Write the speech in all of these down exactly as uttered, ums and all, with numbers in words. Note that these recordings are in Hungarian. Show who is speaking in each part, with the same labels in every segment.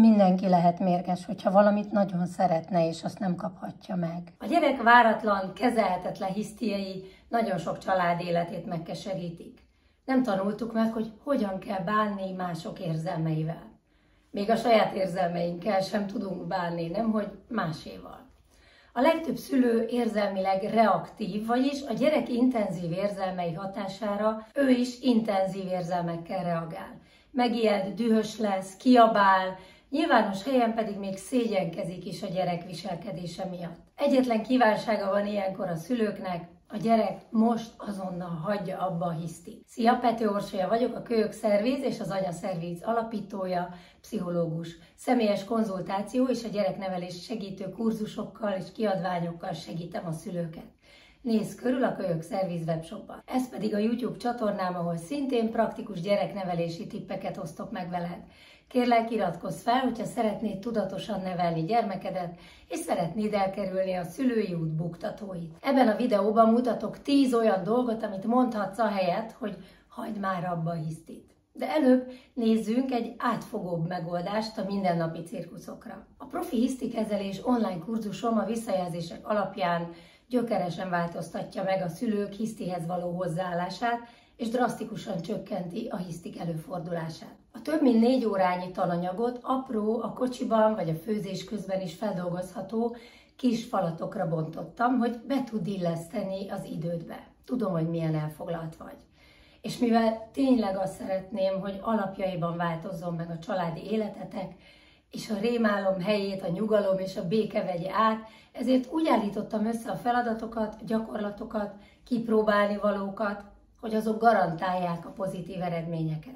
Speaker 1: Mindenki lehet mérges, hogyha valamit nagyon szeretne, és azt nem kaphatja meg. A gyerek váratlan, kezelhetetlen hisztiai nagyon sok család életét megkeserítik. Nem tanultuk meg, hogy hogyan kell bánni mások érzelmeivel. Még a saját érzelmeinkkel sem tudunk bánni, nemhogy máséval. A legtöbb szülő érzelmileg reaktív, vagyis a gyerek intenzív érzelmei hatására ő is intenzív érzelmekkel reagál. Megijed, dühös lesz, kiabál, nyilvános helyen pedig még szégyenkezik is a gyerek viselkedése miatt. Egyetlen kívánsága van ilyenkor a szülőknek, a gyerek most azonnal hagyja abba a hisztit. Szia, Pető Orsolya vagyok, a Kölyök Szerviz és az Anya Szerviz alapítója, pszichológus. Személyes konzultáció és a gyereknevelés segítő kurzusokkal és kiadványokkal segítem a szülőket. Nézz körül a Kölyök Szerviz webshopban. Ez pedig a YouTube csatornám, ahol szintén praktikus gyereknevelési tippeket osztok meg veled. Kérlek, iratkozz fel, hogyha szeretnéd tudatosan nevelni gyermekedet, és szeretnéd elkerülni a szülői út buktatóit. Ebben a videóban mutatok tíz olyan dolgot, amit mondhatsz ahelyett, hogy hagyd már abba a hisztit. De előbb nézzünk egy átfogóbb megoldást a mindennapi cirkuszokra. A profi hisztikezelés online kurzusom a visszajelzések alapján gyökeresen változtatja meg a szülők hisztihez való hozzáállását, és drasztikusan csökkenti a hisztik előfordulását. A több mint négy órányi tananyagot apró, a kocsiban vagy a főzés közben is feldolgozható kis falatokra bontottam, hogy be tud illeszteni az idődbe. Tudom, hogy milyen elfoglalt vagy. És mivel tényleg azt szeretném, hogy alapjaiban változzon meg a családi életetek, és a rémálom helyét a nyugalom és a béke vegye át, ezért úgy állítottam össze a feladatokat, gyakorlatokat, kipróbálni valókat, hogy azok garantálják a pozitív eredményeket.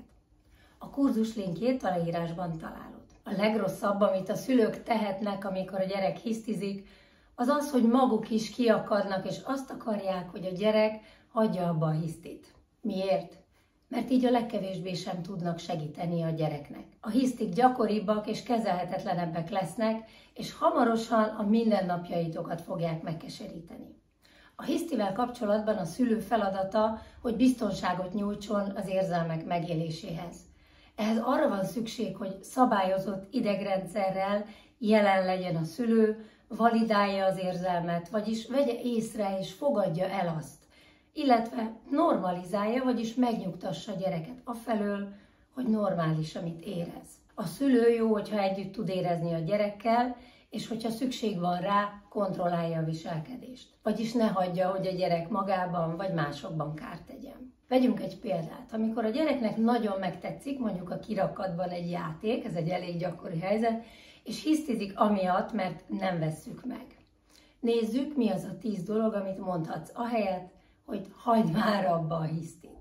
Speaker 1: A kurzus linkjét a leírásban találod. A legrosszabb, amit a szülők tehetnek, amikor a gyerek hisztizik, az az, hogy maguk is kiakadnak, és azt akarják, hogy a gyerek hagyja abba a hisztit. Miért? Mert így a legkevésbé sem tudnak segíteni a gyereknek. A hisztik gyakoribbak és kezelhetetlenebbek lesznek, és hamarosan a mindennapjaitokat fogják megkeseríteni. A hisztivel kapcsolatban a szülő feladata, hogy biztonságot nyújtson az érzelmek megéléséhez. Ehhez arra van szükség, hogy szabályozott idegrendszerrel jelen legyen a szülő, validálja az érzelmet, vagyis vegye észre és fogadja el azt, illetve normalizálja, vagyis megnyugtassa a gyereket afelől, hogy normális, amit érez. A szülő jó, hogyha együtt tud érezni a gyerekkel, és hogyha szükség van rá, kontrollálja a viselkedést. Vagyis ne hagyja, hogy a gyerek magában vagy másokban kárt tegyen. Vegyünk egy példát. Amikor a gyereknek nagyon megtetszik, mondjuk a kirakatban egy játék, ez egy elég gyakori helyzet, és hisztizik amiatt, mert nem vesszük meg. Nézzük, mi az a tíz dolog, amit mondhatsz ahelyett, hogy hagyd már abba a hisztit.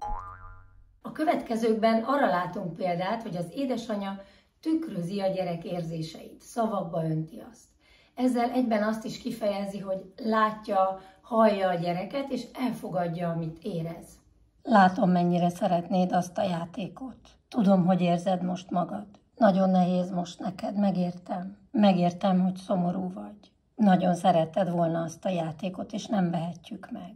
Speaker 1: A következőkben arra látunk példát, hogy az édesanyja tükrözi a gyerek érzéseit, szavakba önti azt. Ezzel egyben azt is kifejezi, hogy látja, hallja a gyereket, és elfogadja, amit érez. Látom, mennyire szeretnéd azt a játékot. Tudom, hogy érzed most magad. Nagyon nehéz most neked, megértem. Megértem, hogy szomorú vagy. Nagyon szeretted volna azt a játékot, és nem vehetjük meg.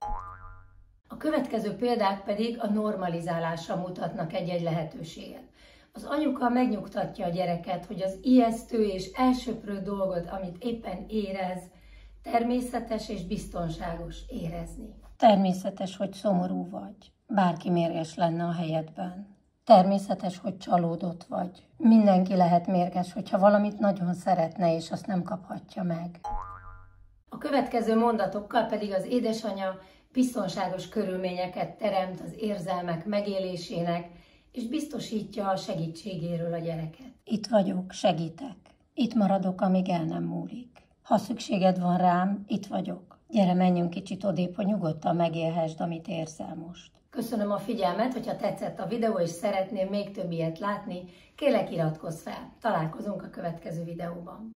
Speaker 1: A következő példák pedig a normalizálásra mutatnak egy-egy lehetőséget. Az anyuka megnyugtatja a gyereket, hogy az ijesztő és elsöprő dolgot, amit éppen érez, természetes és biztonságos érezni. Természetes, hogy szomorú vagy. Bárki mérges lenne a helyedben. Természetes, hogy csalódott vagy. Mindenki lehet mérges, hogyha valamit nagyon szeretne, és azt nem kaphatja meg. A következő mondatokkal pedig az édesanyja biztonságos körülményeket teremt az érzelmek megélésének, és biztosítja a segítségéről a gyereket. Itt vagyok, segítek. Itt maradok, amíg el nem múlik. Ha szükséged van rám, itt vagyok. Gyere, menjünk kicsit odébb, hogy nyugodtan megélhessd, amit érzel most. Köszönöm a figyelmet, hogyha tetszett a videó, és szeretném még több ilyet látni, kérlek, iratkozz fel. Találkozunk a következő videóban.